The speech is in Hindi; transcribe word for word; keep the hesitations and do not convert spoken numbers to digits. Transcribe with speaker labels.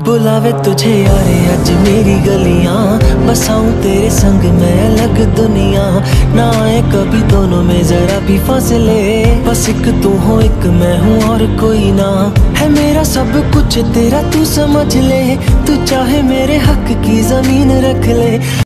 Speaker 1: बुलावे तुझे यारे आज मेरी गलियां, बसाऊं तेरे संग मैं अलग दुनिया। ना आए कभी दोनों में जरा भी फासले, बस एक तू हो एक मैं हूँ और कोई ना। है मेरा सब कुछ तेरा तू समझ ले, तू चाहे मेरे हक की जमीन रख ले।